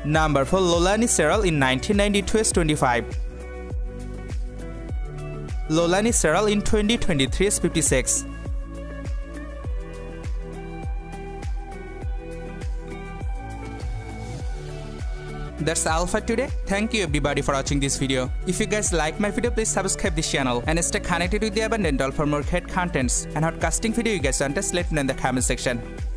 Number 4, Leilani Sarelle in 1992 is 25. Leilani Sarelle in 2023 is 56. That's all for today. Thank you everybody for watching this video. If you guys like my video, please subscribe this channel and stay connected with the abundant doll for more cat contents and hot casting video you guys want us, let me know in the comment section.